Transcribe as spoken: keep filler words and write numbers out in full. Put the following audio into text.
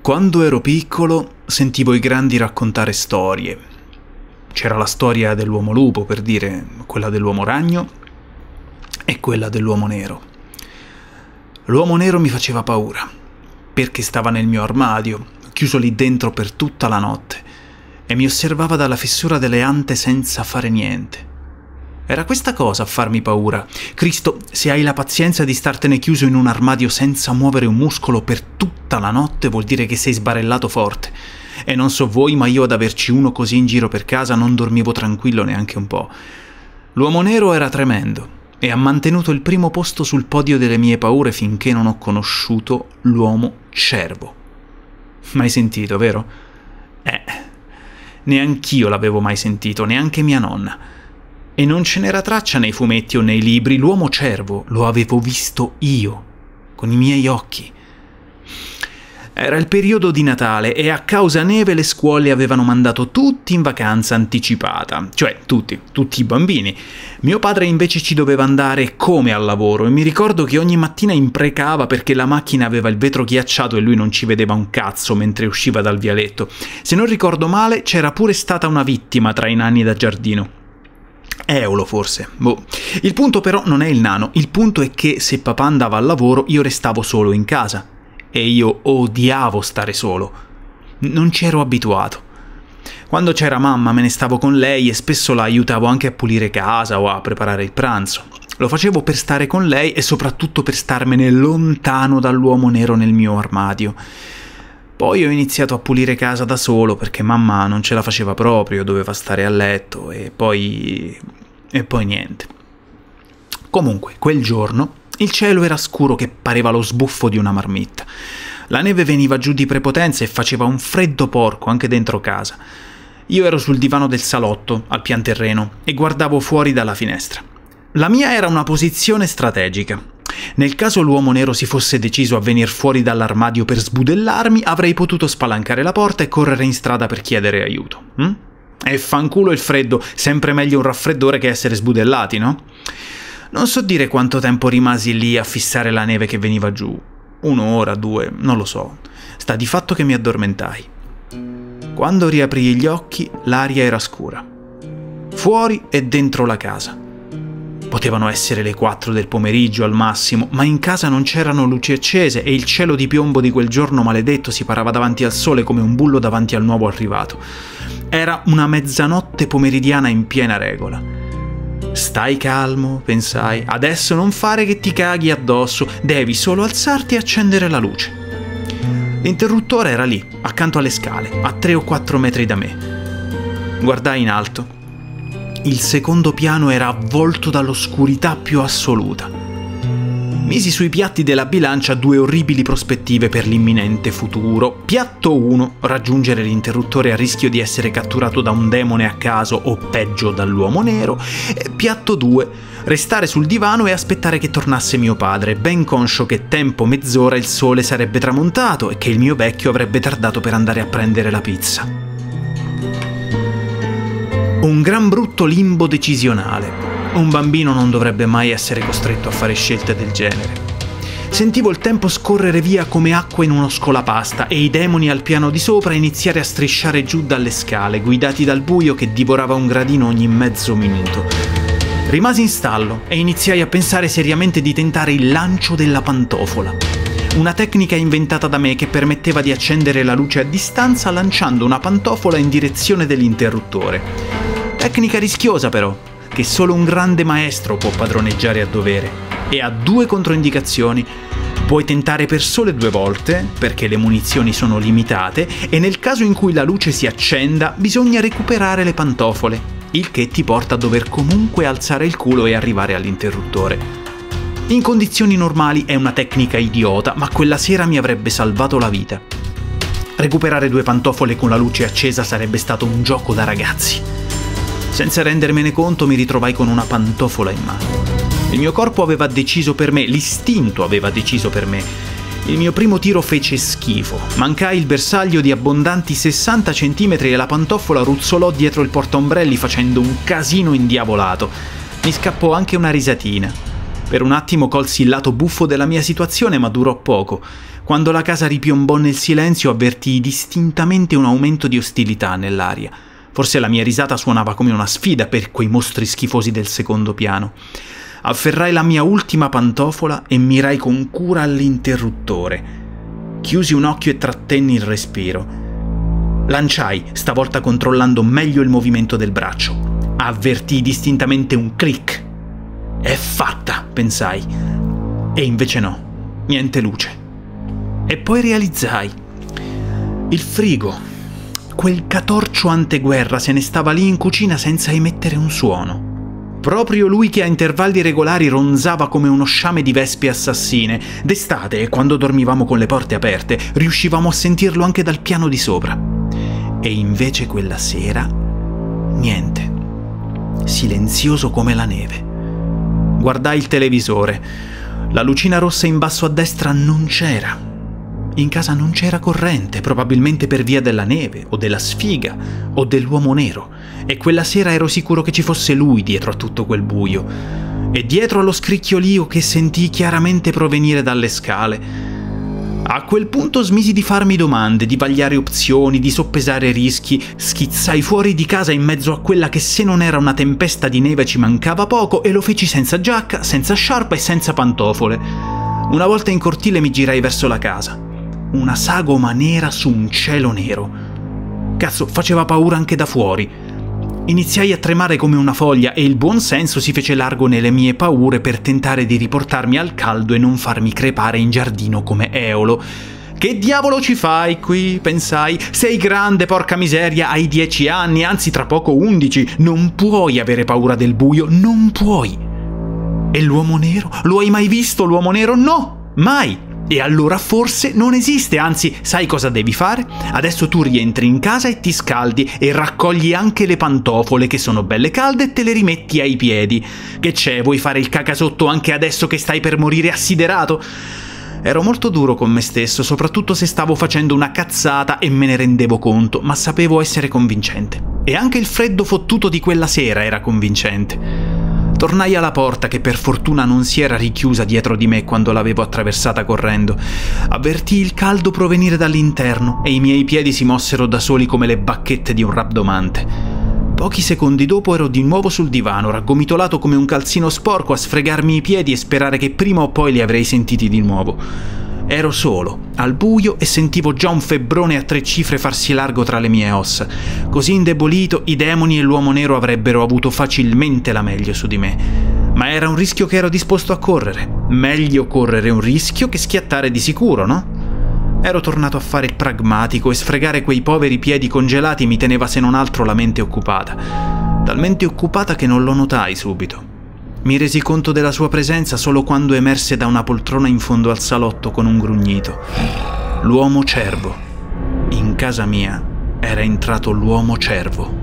Quando ero piccolo sentivo i grandi raccontare storie. C'era la storia dell'uomo lupo, per dire, quella dell'uomo ragno e quella dell'uomo nero. L'uomo nero mi faceva paura, perché stava nel mio armadio, chiuso lì dentro per tutta la notte, e mi osservava dalla fessura delle ante senza fare niente. Era questa cosa a farmi paura. Cristo, se hai la pazienza di startene chiuso in un armadio senza muovere un muscolo per tutta la notte, vuol dire che sei sbarellato forte. E non so voi, ma io ad averci uno così in giro per casa non dormivo tranquillo neanche un po'. L'uomo nero era tremendo e ha mantenuto il primo posto sul podio delle mie paure finché non ho conosciuto l'uomo cervo. Mai sentito, vero? Eh, neanch'io l'avevo mai sentito, neanche mia nonna. E non ce n'era traccia nei fumetti o nei libri. L'uomo cervo lo avevo visto io, con i miei occhi. Era il periodo di Natale e a causa neve le scuole avevano mandato tutti in vacanza anticipata. Cioè, tutti, tutti i bambini. Mio padre invece ci doveva andare come al lavoro e mi ricordo che ogni mattina imprecava perché la macchina aveva il vetro ghiacciato e lui non ci vedeva un cazzo mentre usciva dal vialetto. Se non ricordo male, c'era pure stata una vittima tra i nani da giardino. Eolo forse, boh. Il punto però non è il nano, il punto è che se papà andava al lavoro io restavo solo in casa e io odiavo stare solo, non c'ero abituato. Quando c'era mamma me ne stavo con lei e spesso la aiutavo anche a pulire casa o a preparare il pranzo. Lo facevo per stare con lei e soprattutto per starmene lontano dall'uomo nero nel mio armadio. Poi ho iniziato a pulire casa da solo perché mamma non ce la faceva proprio, doveva stare a letto e poi... e poi niente. Comunque, quel giorno il cielo era scuro che pareva lo sbuffo di una marmitta. La neve veniva giù di prepotenza e faceva un freddo porco anche dentro casa. Io ero sul divano del salotto, al pian terreno, e guardavo fuori dalla finestra. La mia era una posizione strategica. Nel caso l'uomo nero si fosse deciso a venir fuori dall'armadio per sbudellarmi, avrei potuto spalancare la porta e correre in strada per chiedere aiuto. Hm? E fanculo il freddo, sempre meglio un raffreddore che essere sbudellati, no? Non so dire quanto tempo rimasi lì a fissare la neve che veniva giù. Un'ora, due, non lo so. Sta di fatto che mi addormentai. Quando riaprii gli occhi, l'aria era scura. Fuori e dentro la casa. Potevano essere le quattro del pomeriggio al massimo, ma in casa non c'erano luci accese e il cielo di piombo di quel giorno maledetto si parava davanti al sole come un bullo davanti al nuovo arrivato. Era una mezzanotte pomeridiana in piena regola. Stai calmo, pensai, adesso non fare che ti caghi addosso, devi solo alzarti e accendere la luce. L'interruttore era lì, accanto alle scale, a tre o quattro metri da me. Guardai in alto. Il secondo piano era avvolto dall'oscurità più assoluta. Misi sui piatti della bilancia due orribili prospettive per l'imminente futuro. Piatto uno, raggiungere l'interruttore a rischio di essere catturato da un demone a caso o peggio dall'uomo nero. E piatto due, restare sul divano e aspettare che tornasse mio padre, ben conscio che tempo mezz'ora il sole sarebbe tramontato e che il mio vecchio avrebbe tardato per andare a prendere la pizza. Un gran brutto limbo decisionale. Un bambino non dovrebbe mai essere costretto a fare scelte del genere. Sentivo il tempo scorrere via come acqua in uno scolapasta e i demoni al piano di sopra iniziare a strisciare giù dalle scale, guidati dal buio che divorava un gradino ogni mezzo minuto. Rimasi in stallo e iniziai a pensare seriamente di tentare il lancio della pantofola. Una tecnica inventata da me che permetteva di accendere la luce a distanza lanciando una pantofola in direzione dell'interruttore. Tecnica rischiosa però, che solo un grande maestro può padroneggiare a dovere. E ha due controindicazioni. Puoi tentare per sole due volte, perché le munizioni sono limitate, e nel caso in cui la luce si accenda, bisogna recuperare le pantofole, il che ti porta a dover comunque alzare il culo e arrivare all'interruttore. In condizioni normali è una tecnica idiota, ma quella sera mi avrebbe salvato la vita. Recuperare due pantofole con la luce accesa sarebbe stato un gioco da ragazzi. Senza rendermene conto mi ritrovai con una pantofola in mano. Il mio corpo aveva deciso per me, l'istinto aveva deciso per me. Il mio primo tiro fece schifo. Mancai il bersaglio di abbondanti sessanta centimetri e la pantofola ruzzolò dietro il portaombrelli facendo un casino indiavolato. Mi scappò anche una risatina. Per un attimo colsi il lato buffo della mia situazione, ma durò poco. Quando la casa ripiombò nel silenzio, avvertii distintamente un aumento di ostilità nell'aria. Forse la mia risata suonava come una sfida per quei mostri schifosi del secondo piano. Afferrai la mia ultima pantofola e mirai con cura all'interruttore. Chiusi un occhio e trattenni il respiro. Lanciai, stavolta controllando meglio il movimento del braccio. Avvertii distintamente un click. È fatta, pensai. E invece no, niente luce. E poi realizzai. Il frigo. Quel catorcio anteguerra se ne stava lì in cucina senza emettere un suono. Proprio lui che a intervalli regolari ronzava come uno sciame di vespe assassine. D'estate, quando dormivamo con le porte aperte, riuscivamo a sentirlo anche dal piano di sopra. E invece quella sera, niente. Silenzioso come la neve. Guardai il televisore. La lucina rossa in basso a destra non c'era. In casa non c'era corrente, probabilmente per via della neve, o della sfiga, o dell'uomo nero. E quella sera ero sicuro che ci fosse lui dietro a tutto quel buio. E dietro allo scricchiolio che sentii chiaramente provenire dalle scale. A quel punto smisi di farmi domande, di vagliare opzioni, di soppesare rischi, schizzai fuori di casa in mezzo a quella che se non era una tempesta di neve ci mancava poco e lo feci senza giacca, senza sciarpa e senza pantofole. Una volta in cortile mi girai verso la casa. Una sagoma nera su un cielo nero. Cazzo, faceva paura anche da fuori. Iniziai a tremare come una foglia e il buon senso si fece largo nelle mie paure per tentare di riportarmi al caldo e non farmi crepare in giardino come Eolo. Che diavolo ci fai qui? Pensai. Sei grande, porca miseria, hai dieci anni, anzi tra poco undici. Non puoi avere paura del buio, non puoi. E l'uomo nero? Lo hai mai visto l'uomo nero? No, mai. E allora forse non esiste, anzi, sai cosa devi fare? Adesso tu rientri in casa e ti scaldi e raccogli anche le pantofole che sono belle calde e te le rimetti ai piedi. Che c'è, vuoi fare il cacasotto anche adesso che stai per morire assiderato? Ero molto duro con me stesso, soprattutto se stavo facendo una cazzata e me ne rendevo conto, ma sapevo essere convincente. E anche il freddo fottuto di quella sera era convincente. Tornai alla porta che per fortuna non si era richiusa dietro di me quando l'avevo attraversata correndo. Avvertii il caldo provenire dall'interno e i miei piedi si mossero da soli come le bacchette di un rabdomante. Pochi secondi dopo ero di nuovo sul divano, raggomitolato come un calzino sporco a sfregarmi i piedi e sperare che prima o poi li avrei sentiti di nuovo. Ero solo, al buio e sentivo già un febbrone a tre cifre farsi largo tra le mie ossa. Così indebolito, i demoni e l'uomo nero avrebbero avuto facilmente la meglio su di me. Ma era un rischio che ero disposto a correre. Meglio correre un rischio che schiattare di sicuro, no? Ero tornato a fare il pragmatico e sfregare quei poveri piedi congelati mi teneva se non altro la mente occupata. Talmente occupata che non lo notai subito. Mi resi conto della sua presenza solo quando emerse da una poltrona in fondo al salotto con un grugnito. L'uomo cervo. In casa mia era entrato l'uomo cervo.